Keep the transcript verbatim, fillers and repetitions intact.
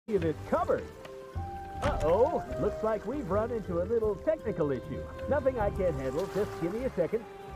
of this cupboard. Uh-oh, looks like we've run into a little technical issue. Nothing I can't handle, just give me a second.